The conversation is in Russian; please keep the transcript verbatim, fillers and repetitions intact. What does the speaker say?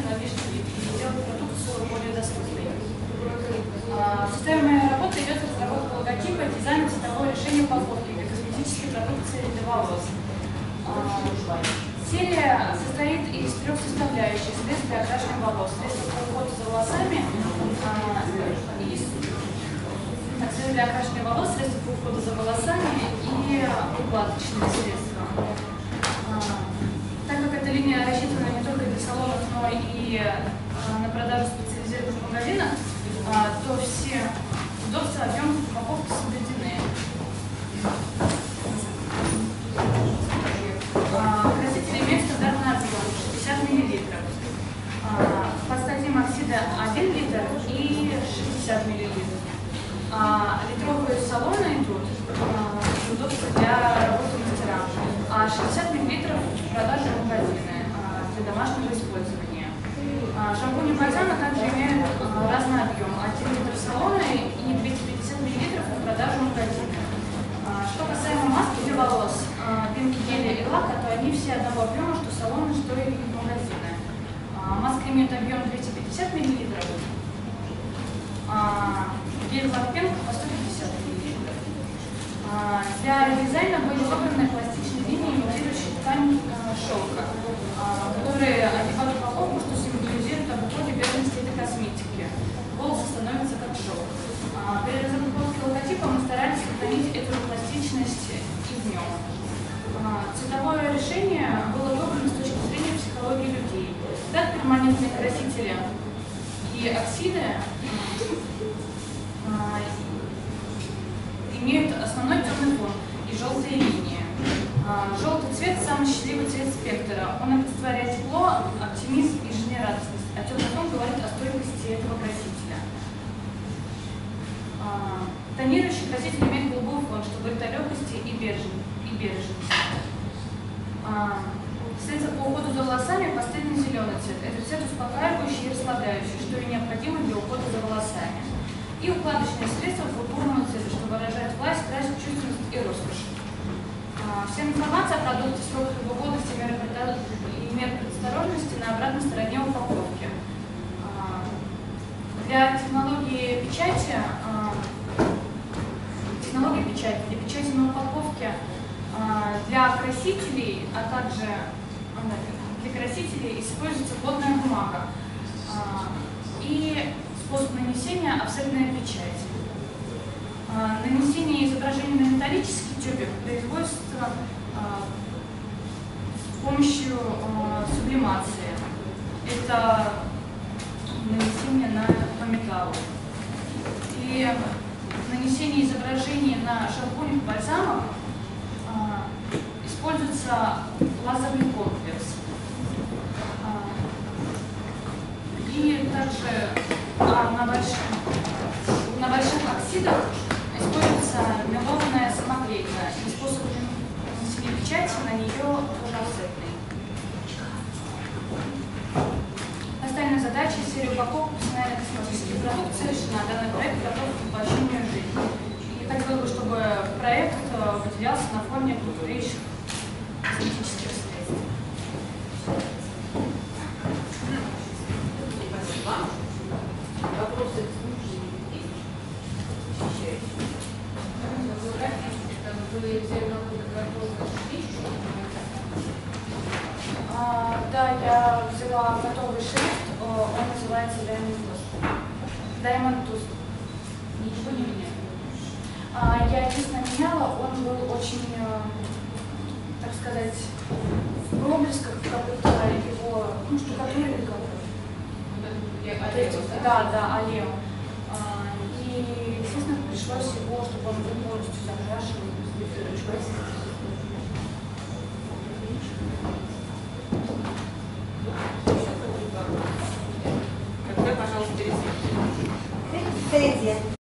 на внешний вид и сделать продукцию более доступной. В составе моей работы идет разработка логотипа, дизайна цветового решения упаковки для косметической продукции для волос. Серия состоит из трех составляющих: средств для окрашивания волос, средства по уходу за волосами, и так, средства для окрашивания волос, средства по уходу за волосами и укладочные средства. Так как эта линия рассчитана не только для салонов, но и на продажу в специализированных магазинах, то все удобства объема упаковки соблюдены. Красители имеют стандартный объем шестьдесят миллилитров. Подстатим оксида один литр и шестьдесят миллилитров. Литровые салоны идут удобства для работы мастера, а шестьдесят миллилитров в продаже в магазины для домашнего использования. Шампунь и бальзамы также имеют разный объем: один литр в салоны и двести пятьдесят миллилитров в продаже в магазины. Что касаемо маски для волос, пенки, гели и лака, то они все одного объема, что салоны, что и магазины. Маска имеет объем двести пятьдесят миллилитров, гель лак пенка по сто пятьдесят миллилитров. Для дизайна были выбраны пластичные линии, имитирующие ткань шелка, которые одевают упаковку, что символизирует об уходе бедности этой косметики. Волосы становятся как шелк. При разработке логотипа мы старались сохранить эту пластичность и в нем. Цветовое решение было выбрано с точки зрения психологии людей. Так, перманентные красители и оксиды имеют основной темный фон и желтые линии. Желтый цвет – самый счастливый цвет спектра. Он олицетворяет тепло, оптимизм и жизнерадостность, а темный фон говорит о стойкости этого красителя. Тонирующий краситель имеет голубой фон, что говорит о легкости и бережности. Средство по уходу за волосами – пастельный зеленый цвет. Это цвет успокаивающий и расслабляющий, что и необходимо для ухода за волосами. И укладочные средства пурпурного цвета, что выражает власть, красит, чувственность и роскошь. Вся информация о продукте, сроках его годности и мер предосторожности на обратной стороне упаковки. Для технологии печати, технологии печати, для печати на упаковке, для красителей, а также для красителей используется плотная бумага и способ нанесения – офсетная печать. Нанесение изображения на металлический тюбик производится с помощью сублимации. Это нанесение на, на металл. И нанесение изображений на шампунях, бальзамах используется лазерный комплекс. И также а, на, больших, на больших оксидах используется мелованная самоклейка. И способ нанесения печати на нее тоже офсетный. Поставленная задача — серия упаковок профессиональной косметической продукции решена. Данный проект готов к воплощению в жизнь. И хотела бы, чтобы проект выделялся на фоне крупнейших косметических средств. Спасибо. Вопросы? Вы взяли на а, Да, я взяла готовый шрифт, он называется Diamond Toast. Diamond Toast. Ничего не меняю. А, я единственное меняла, он был очень, так сказать, в проблесках, как будто его, ну, штукатурили как-то. Да, да, аллео. А, и, естественно, пришлось его, чтобы он был полностью закрашен. Когда, пожалуйста, рецепт? Третье.